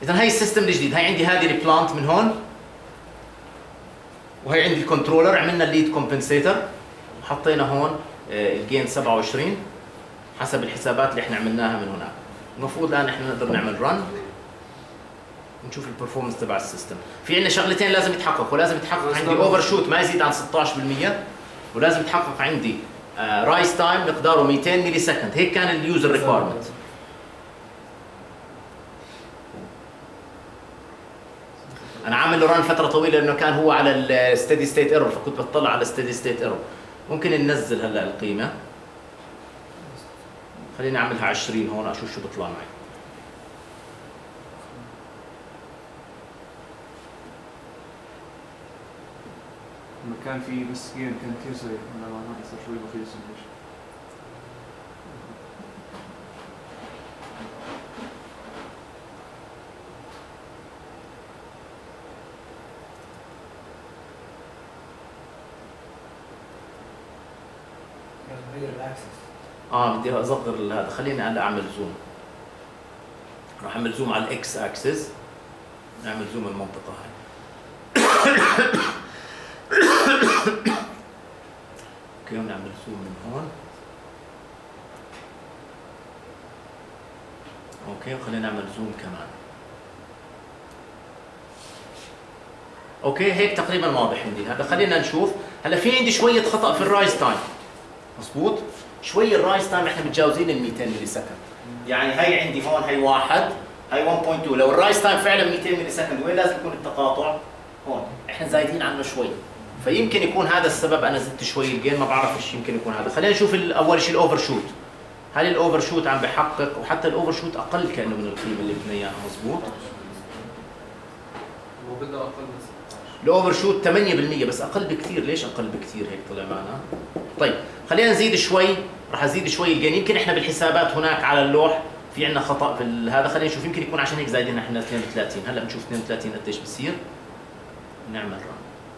اذا هي السيستم الجديد. هي عندي هذه البلانت من هون، وهي عندي الكنترولر. عملنا الليد كومبنسيتر، حطينا هون الجين 27 حسب الحسابات اللي احنا عملناها من هناك. المفروض الان احنا نقدر نعمل رن ونشوف البرفورمانس تبع السيستم. في عندنا شغلتين لازم يتحققوا، لازم يتحقق عندي اوفر شوت ما يزيد عن 16%، ولازم يتحقق عندي رايس تايم مقداره 200 ملي سكند. هيك كان اليوزر ريكويرمنت. انا عامل له ران فتره طويله لانه كان هو على الستدي ستيت ايرور، فكنت بطلع على الستدي ستيت ايرور. ممكن ننزل هلا القيمه، خليني اعملها 20 هون اشوف شو بيطلع معي. المكان فيه بس جيم كان كثير سريع، انا ما صار شوي بطيء ليش؟ بدي اصغر هذا. خليني هلا اعمل زوم. راح اعمل زوم على الاكس اكسس، نعمل زوم المنطقه هاي. اوكي، ونعمل زوم من هون. اوكي، وخلينا نعمل زوم كمان. اوكي، هيك تقريبا واضح عندي. هلا خلينا نشوف. هلا في عندي شويه خطا في الرايز تايم. مضبوط؟ شوي الرايز تايم احنا متجاوزين ال 200 ملي سكند. يعني هي عندي هون هي 1، هي 1.2. لو الرايز تايم فعلا 200 ملي سكند، وين لازم يكون التقاطع؟ هون. احنا زايدين عنه شوي. فيمكن يكون هذا السبب. انا زدت شوي الجين، ما بعرف ايش يمكن يكون هذا. خلينا نشوف اول شيء الاوفر شوت. هل الاوفر شوت عم بحقق؟ وحتى الاوفر شوت اقل كانه من القيمه اللي بدنا اياها. مضبوط؟ هو بده اقل من 16. الاوفر شوت 8%، بس اقل بكثير. ليش اقل بكثير هيك طلع معنا؟ طيب خلينا نزيد شوي. راح ازيد شوي الجين. يمكن احنا بالحسابات هناك على اللوح في عندنا خطا في هذا. خلينا نشوف، يمكن يكون عشان هيك زايدين احنا 32. هلا بنشوف 32 قديش بصير. نعمل رن.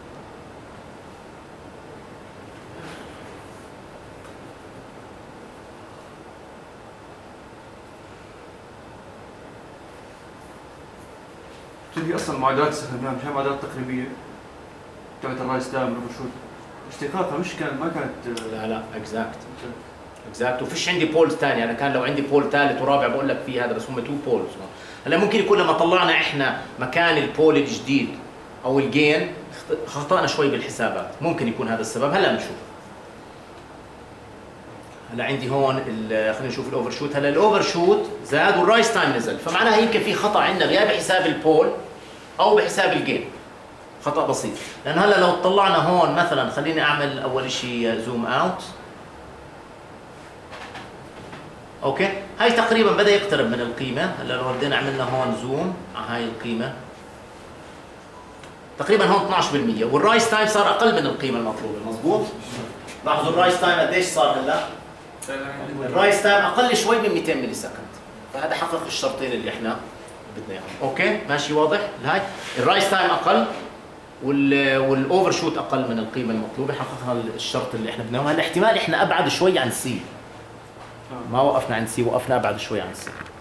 تدري اصلا المعادلات اللي استخدمناها مش هي معادلات تقريبيه تبعت الرايس تايم والشوت، اشتقاقها مش ما كانت لا اكزاكت. وفيش عندي بول ثاني. انا كان لو عندي بول ثالث ورابع بقول لك في هذا، بس هم 2 بولز. هلا ممكن يكون لما طلعنا احنا مكان البول الجديد او الجين خطأنا شوي بالحسابات، ممكن يكون هذا السبب. هلا بنشوف. هلا عندي هون خلينا نشوف الاوفر شوت. هلا الاوفر شوت زاد والرايس تايم نزل، فمعناها يمكن في خطأ عندنا يا بحساب البول او بحساب الجين. خطأ بسيط. لأن هلا لو طلعنا هون مثلا، خليني أعمل أول شيء زوم أوت. أوكي، هاي تقريبا بدأ يقترب من القيمة. هلا لو ردينا عملنا هون زوم على هاي القيمة، تقريبا هون 12%، والرايس تايم صار أقل من القيمة المطلوبة. مضبوط؟ لاحظوا الرايس تايم قديش صار هلا؟ الرايس تايم أقل شوي من 200 ملي سكند، فهذا حقق الشرطين اللي احنا بدنا اياهم. أوكي، ماشي واضح؟ هاي الرايس تايم أقل والاوفر شوت اقل من القيمه المطلوبه، حققنا الشرط اللي احنا بدناه. هلا احتمال احنا ابعد شوي عن سي، ما وقفنا عند سي، وقفنا ابعد شوي عن سي.